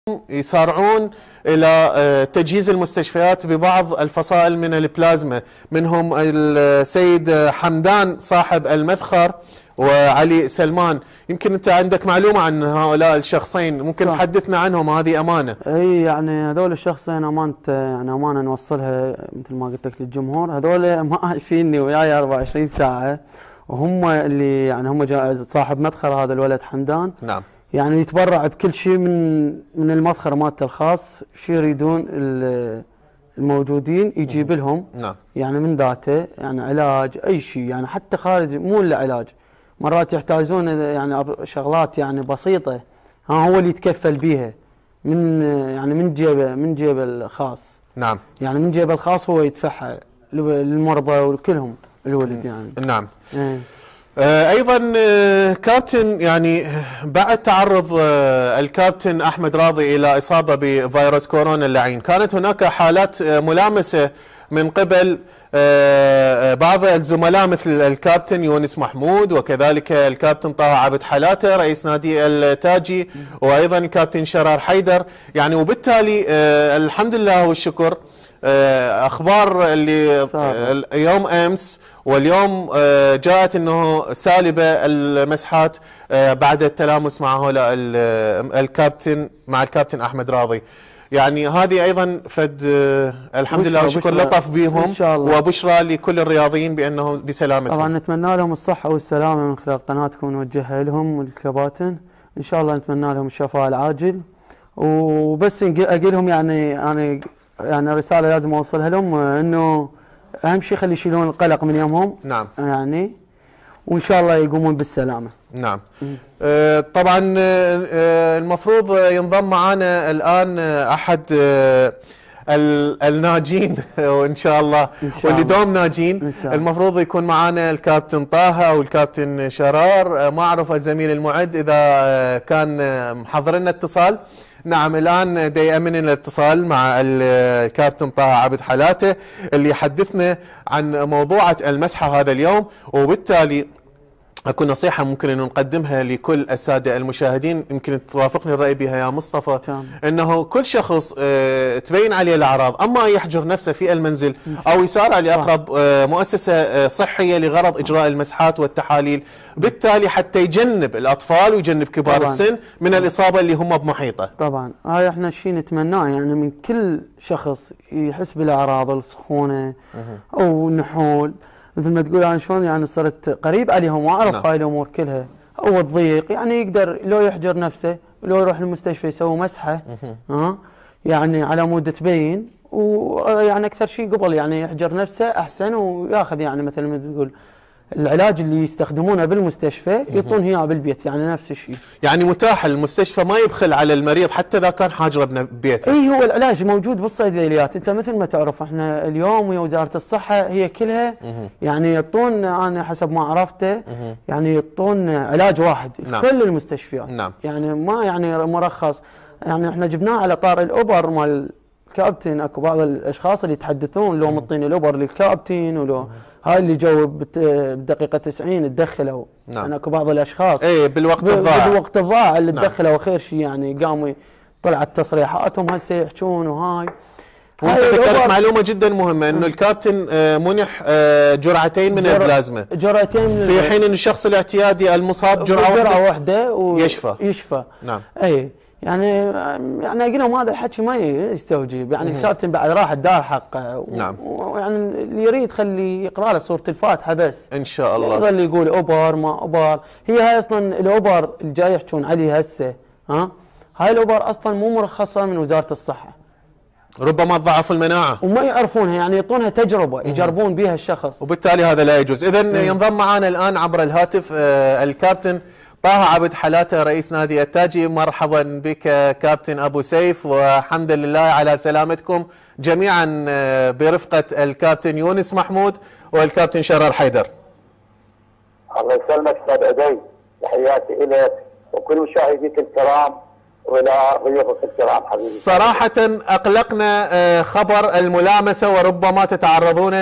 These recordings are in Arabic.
يسارعون إلى تجهيز المستشفيات ببعض الفصائل من البلازما، منهم السيد حمدان صاحب المذخر وعلي سلمان. يمكن أنت عندك معلومة عن هؤلاء الشخصين، ممكن صح. تحدثنا عنهم، هذه أمانة. أي يعني هذول الشخصين أمانة نوصلها مثل ما قلت لك للجمهور. هذول ما عايشيني وياي 24 ساعة، وهم اللي يعني هم صاحب مدخر هذا الولد حمدان. نعم. يعني يتبرع بكل شيء من المدخر مالته الخاص، شو يريدون الموجودين يجيب لهم. نعم. يعني من ذاته، يعني علاج اي شيء، يعني حتى خارج مو الا علاج، مرات يحتاجون يعني شغلات يعني بسيطه، هو اللي يتكفل بيها من جيبه الخاص. نعم. يعني من جيبه الخاص هو يدفعها للمرضى وكلهم الولد يعني. نعم. ايضا كابتن، يعني بعد تعرض الكابتن احمد راضي الى اصابه بفيروس كورونا اللعين، كانت هناك حالات ملامسه من قبل بعض الزملاء مثل الكابتن يونس محمود، وكذلك الكابتن طه عبد حلاته رئيس نادي التاجي، وايضا الكابتن شرار حيدر. يعني وبالتالي الحمد لله والشكر اخبار اللي يوم امس واليوم جاءت انه سالبه المسحات بعد التلامس مع هؤلاء الكابتن، مع الكابتن احمد راضي. يعني هذه ايضا فد الحمد لله والشكر لطف بهم وبشرى لكل الرياضيين بانه بسلامتهم. طبعا نتمنى لهم الصحه والسلامه من خلال قناتكم، نوجهها لهم وللكباتن ان شاء الله. نتمنى لهم الشفاء العاجل، وبس اقول لهم يعني رساله لازم اوصلها لهم، انه اهم شيء خلي يشيلون القلق من يومهم. نعم. يعني وان شاء الله يقومون بالسلامه. نعم. طبعا المفروض ينضم معنا الان احد الناجين وان شاء الله واللي دوم ناجين. المفروض يكون معنا الكابتن طه والكابتن شرار. ما اعرف الزميل المعد اذا كان محضر لنا اتصال. نعم، الآن دا يأمن الاتصال مع الكابتن طه عبد حلاته اللي يحدثنا عن موضوعة المسحة هذا اليوم، وبالتالي أكون نصيحة ممكن أن نقدمها لكل السادة المشاهدين، يمكن توافقني الرأي بها يا مصطفى، أنه كل شخص تبين عليه الأعراض، أما يحجر نفسه في المنزل أو يسارع لأقرب مؤسسة صحية لغرض إجراء المسحات والتحاليل، بالتالي حتى يجنب الأطفال ويجنب كبار طبعاً السن من الإصابة اللي هم بمحيطه. طبعا هاي احنا شيء نتمناه، يعني من كل شخص يحس بالأعراض السخونة أو النحول، مثل ما تقول انا شلون يعني صرت قريب عليهم واعرف هاي الامور كلها، او الضيق يعني يقدر لو يحجر نفسه لو يروح المستشفى يسوي مسحه يعني على مود تبين، ويعني اكثر شيء قبل يعني يحجر نفسه احسن، وياخذ يعني مثل ما تقول العلاج اللي يستخدمونه بالمستشفى يعطون اياه بالبيت، يعني نفس الشيء. يعني متاح المستشفى ما يبخل على المريض حتى اذا كان حاجره ببيته. اي هو العلاج موجود بالصيدليات، انت مثل ما تعرف احنا اليوم ويا وزاره الصحه هي كلها يعني يعطون، انا حسب ما عرفته يعني يعطون علاج واحد نعم. كل المستشفيات. نعم. يعني ما يعني مرخص، يعني احنا جبناه على طار الاوبر مال الكابتن. اكو بعض الاشخاص اللي يتحدثون لو مطين الاوبر للكابتن ولو هاي اللي جو بدقيقة 90 تدخلوا. نعم. يعني اكو بعض الاشخاص بالوقت الضائع اللي نعم. تدخلوا خير شيء، يعني قاموا طلعت تصريحاتهم هسه يحجون. وهاي وانت ذكرت معلومة جدا مهمة، انه الكابتن منح جرعتين من البلازما، جرعتين في حين ان الشخص الاعتيادي المصاب جرعة واحدة يشفى. نعم. اي يعني اقول لهم هذا الحكي ما يستوجب، يعني الكابتن بعد راح الدار حقه نعم. يعني اللي يريد خلي يقرا له سوره الفاتحه بس ان شاء الله، يظل يقول اوبر ما اوبر. هي هاي اصلا الاوبر اللي جاي يحكون عليه هسه، هاي الاوبر اصلا مو مرخصه من وزاره الصحه، ربما ضعف المناعه وما يعرفونها، يعني يعطونها تجربه يجربون بها الشخص، وبالتالي هذا لا يجوز. اذا ينضم معنا الان عبر الهاتف الكابتن طه عبد حلاته رئيس نادي التاجي. مرحبا بك كابتن ابو سيف، والحمد لله على سلامتكم جميعا برفقه الكابتن يونس محمود والكابتن شرار حيدر. الله يسلمك استاذ عدي، تحياتي الك وكل مشاهديك الكرام والى ضيوفك الكرام حبيبي. صراحة أقلقنا خبر الملامسة وربما تتعرضون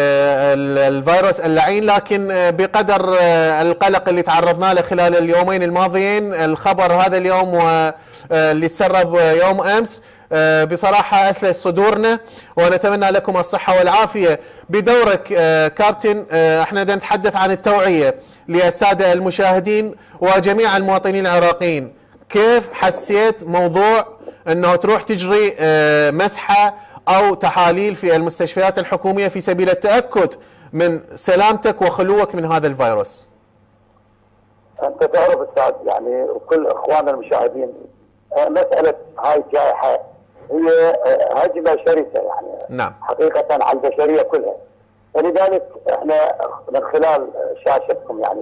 للفيروس اللعين، لكن بقدر القلق اللي تعرضنا له خلال اليومين الماضيين، الخبر هذا اليوم واللي تسرب يوم أمس بصراحة أثلج صدورنا، ونتمنى لكم الصحة والعافية. بدورك كابتن، احنا نتحدث عن التوعية للسادة المشاهدين وجميع المواطنين العراقيين. كيف حسيت موضوع انه تروح تجري مسحة او تحاليل في المستشفيات الحكومية في سبيل التأكد من سلامتك وخلوك من هذا الفيروس؟ انت تعرف استاذ يعني وكل اخواننا المشاهدين، مسألة هاي الجائحة هي هجمة شرسة يعني. نعم. حقيقة على البشرية كلها. فلذلك احنا من خلال شاشتكم يعني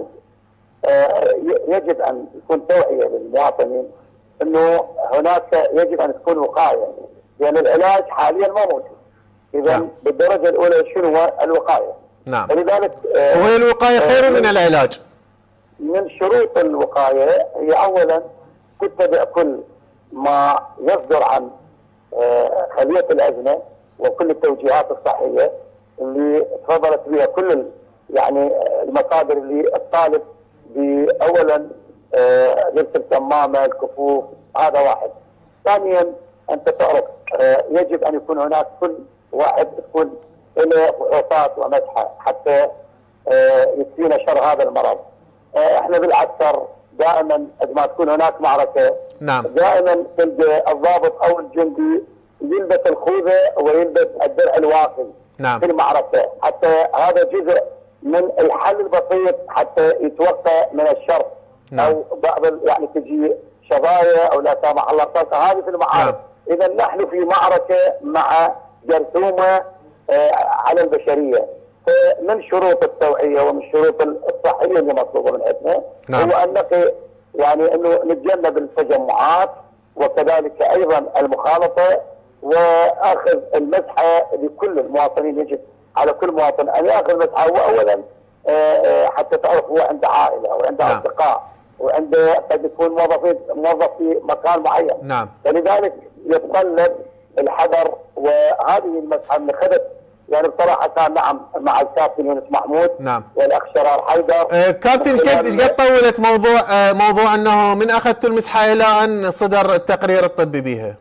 يجب ان يكون توعية للمواطنين انه هناك يجب ان تكون وقاية، لان العلاج حاليا ما موجود. اذا نعم. بالدرجة الاولى شنو هو الوقاية؟ نعم. فلذلك وهي الوقاية خير من العلاج. من شروط الوقاية هي اولا تتبع كل ما يصدر عن خلية الأزمة وكل التوجيهات الصحية اللي تفضلت بها كل يعني المصادر اللي الطالب بأولا لبس الكمامة، الكفوف، هذا واحد. ثانيا أنت تعرف يجب أن يكون هناك كل واحد يكون له فحوصات ومسحة حتى يكفينا شر هذا المرض. احنا بالعسكر دائما عندما تكون هناك معركة نعم. دائما تلقى الضابط او الجندي يلبس الخوذه ويلبس الدرع الواقي. نعم. في المعركه، حتى هذا جزء من الحل البسيط حتى يتوقع من الشر. نعم. او بعض يعني تجي شظايا او لا سامح الله طلقه، هذه في المعارك. نعم. اذا نحن في معركه مع جرثومه على البشريه. فمن شروط التوعيه ومن شروط الصحيه اللي مطلوبه من عندنا نعم. هو انك يعني انه نتجنب التجمعات، وكذلك ايضا المخالطه، واخذ المسحه لكل المواطنين. يجب على كل مواطن ان ياخذ مسحه، واولا حتى تعرف هو عنده عائله وعنده نعم. اصدقاء وعنده قد يكون موظف في مكان معين. نعم. فلذلك يتطلب الحذر. وهذه المسحه من اخذت يعني بصراحه كان نعم مع الكابتن يونس محمود. نعم. والاخ شرار حيدر. كابتن، ايش قد طولت موضوع انه من اخذت المسحه الى ان صدر التقرير الطبي بها؟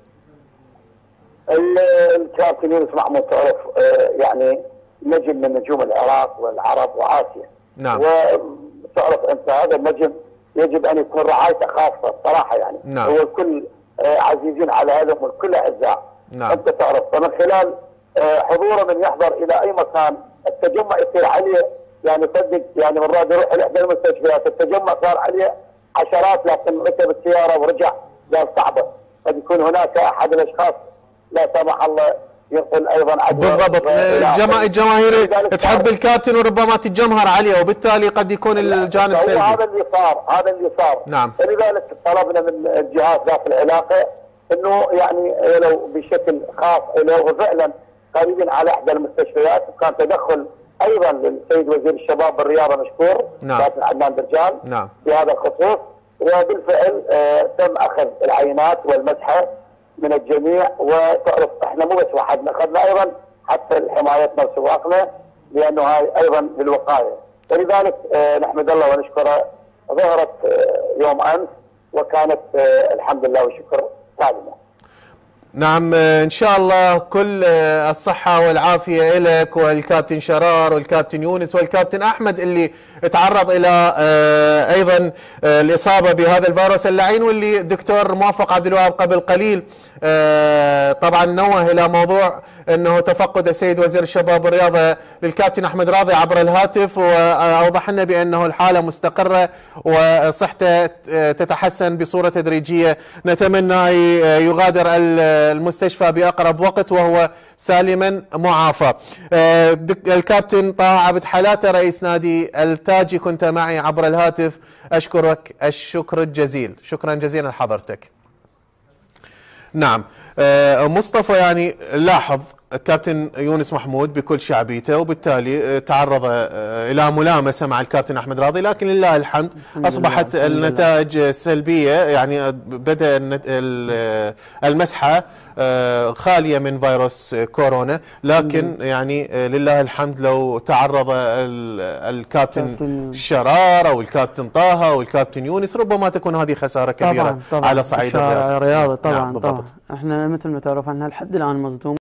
الكابتن يونس محمود تعرف يعني نجم من نجوم العراق والعرب واسيا. نعم. وتعرف انت هذا النجم يجب ان يكون رعايته خاصه صراحه يعني. نعم. هو الكل عزيزين على هذا والكل اعزاء. نعم. انت تعرف، فمن خلال حضوره من يحضر الى اي مكان التجمع يصير عليه يعني صدق يعني مرات يروح لاحدى المستشفيات التجمع صار عليه عشرات، لكن ركب السياره ورجع قال صعبه. قد يكون هناك احد الاشخاص لا سمح الله ينقل ايضا عدوى. بالضبط. الجماهير تحب الكابتن وربما تتجمهر عليه، وبالتالي قد يكون الجانب سلبي. هذا اللي صار. نعم. فلذلك طلبنا من الجهات ذات العلاقه انه يعني لو بشكل خاص لو فعلا قريبين على احدى المستشفيات، وكان تدخل ايضا للسيد وزير الشباب والرياضه مشكور. نعم. كابتن عدنان درجال. نعم. في هذا الخصوص، وبالفعل تم اخذ العينات والمسحه من الجميع. وتعرف احنا مو بس وحدنا، اخذنا ايضا حتى لحمايتنا وسواقنا، لانه هاي ايضا للوقايه. فلذلك نحمد الله ونشكره. ظهرت يوم امس وكانت الحمد لله والشكر سالمه. نعم، ان شاء الله كل الصحة والعافية لك والكابتن شرار والكابتن يونس والكابتن احمد اللي تعرض الى ايضا الاصابة بهذا الفيروس اللعين، واللي الدكتور موفق عبد الوهاب قبل قليل طبعا نوه الى موضوع انه تفقد السيد وزير الشباب والرياضة للكابتن احمد راضي عبر الهاتف، واوضح لنا بانه الحالة مستقرة وصحته تتحسن بصورة تدريجية. نتمنى يغادر المستشفى باقرب وقت وهو سالما معافى. الكابتن طه عبد حلاته رئيس نادي التاجي كنت معي عبر الهاتف، اشكرك الشكر الجزيل، شكرا جزيلا لحضرتك. نعم مصطفى، يعني لاحظ الكابتن يونس محمود بكل شعبيته، وبالتالي تعرض الى ملامسه مع الكابتن احمد راضي، لكن لله الحمد اصبحت النتائج سلبيه، يعني بدا المسحه خاليه من فيروس كورونا، لكن يعني لله الحمد لو تعرض الكابتن شرار او الكابتن طه او الكابتن يونس ربما تكون هذه خساره كبيره طبعاً على صعيد الرياضه. طبعا نعم طبعا احنا مثل ما تعرف احنا لحد الان مصدوم